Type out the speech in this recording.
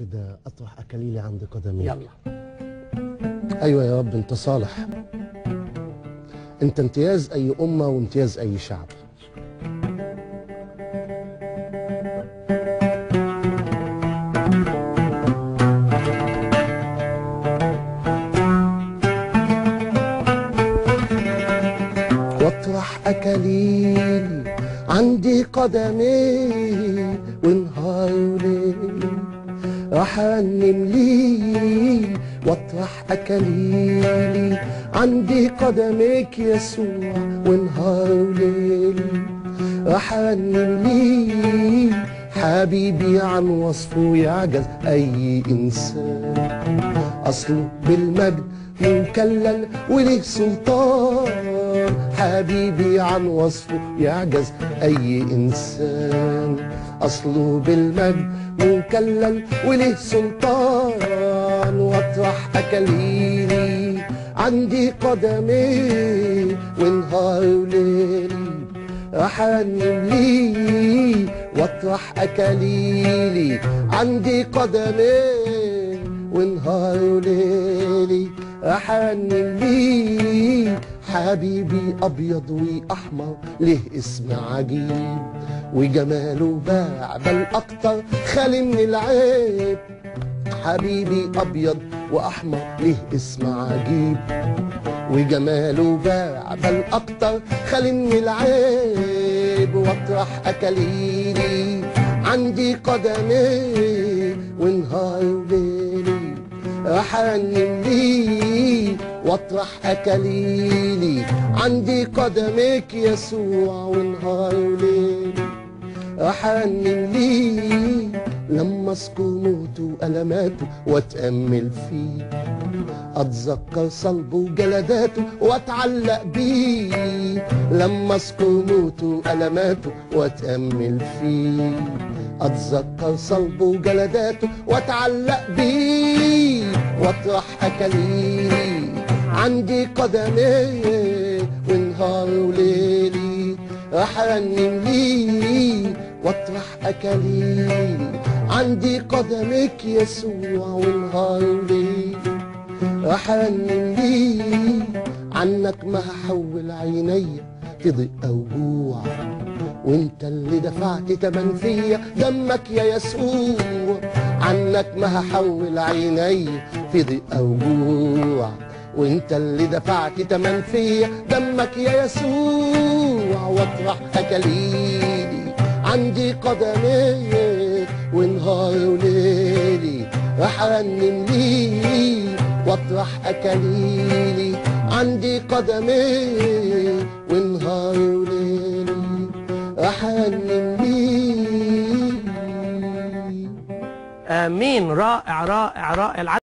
كده اطرح اكاليلي عند قدمي. يلا. ايوه يا رب انت صالح، انت امتياز اي امه وامتياز اي شعب. واطرح اكاليلي عندي قدمي ونهار وليل راح انم ليل. واطرح اكاليلي عندي قدميك يسوع ونهار وليل راح انم ليل. حبيبي عن وصفه يعجز اي انسان، اصله بالمجد مكلل وله سلطان. حبيبي عن وصفه يعجز اي انسان، اصله بالمجد مكلل وله سلطان. واطرح اكاليلي عندي قدمي ونهار وليل راح انم لي. واطرح اكاليلي عندي قدمي ونهار وليلي راح انم لي. حبيبي ابيض واحمر له اسم عجيب، وجماله باع بل اكتر خالي من العيب. حبيبي ابيض واحمر له اسم عجيب، وجماله باع بل اكتر خالي من العيب. واطرح اكاليلي عندي قدمي ونهار وليلي راح انم لي. واطرح اكاليلي عندي قدميك يسوع ونهار وليلي راح انم لي. لما اذكر موته والماته واتامل فيه، اتذكر صلبه وجلداته واتعلق بيه. لما اذكر موته والماته واتامل فيه، اتذكر صلبه وجلداته واتعلق بيه. واطرح اكاليلي عندي قدمي ونهار وليلي راح انم لي. واطرح اكاليلي عندي قدمك يسوع ونهار وليلي راح انم لي. عنك ما هحول عيني في ضيق وجوع، وانت اللي دفعت تمن فيا دمك يا يسوع. عنك ما هحول عيني في ضيق وجوع، وانت اللي دفعت تمن فيا دمك يا يسوع. واطرح اكاليلي عندي قدمي ونهار وليلي راح انم لي. واطرح اكاليلي عندي قدمي ونهار وليلي راح انم لي. امين. رائع رائع رائع.